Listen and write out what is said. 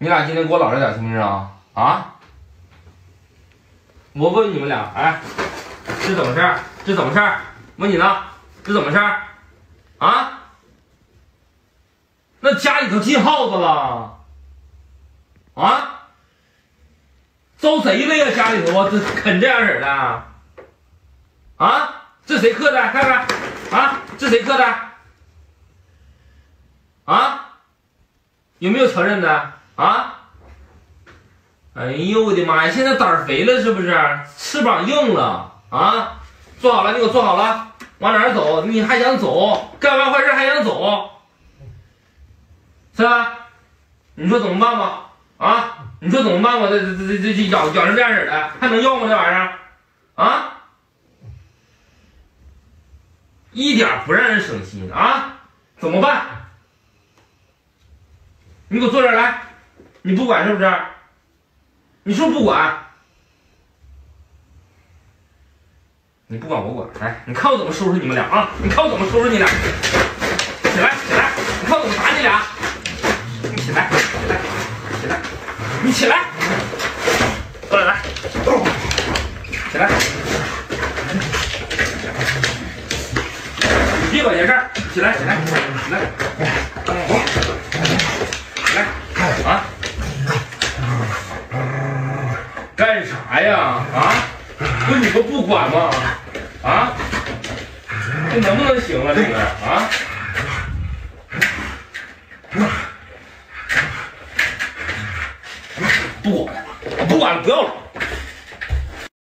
你俩今天给我老实点，行不行啊？啊！我问你们俩，哎，这怎么事儿？这怎么事儿？问你呢，这怎么事儿？啊？那家里头进耗子了？啊？招贼了呀！家里头这啃这样式的？啊？这谁刻的？看看，啊，这谁刻的？啊？有没有承认的？啊？哎呦我的妈呀！现在胆儿肥了是不是？翅膀硬了啊！坐好了，你给我坐好了，往哪儿走？你还想走？干完坏事还想走？是吧？你说怎么办吧？啊？你说怎么办吧？这咬成这样式的，还能要吗？这玩意儿啊？一点不让人省心啊！怎么办？你给我坐这儿来，你不管是不是？你是不是不管？你不管我管，来，你看我怎么收拾你们俩啊！你看我怎么收拾你俩！起来，起来！你看我怎么打你俩！你起来，起来，起来！你起来！过来，来，起来！你别管闲事儿，起来，起来，起来！起来！啊！干啥呀？啊？不是你们不管吗？啊？这能不能行啊？这个啊？不管了，不管了，不要了。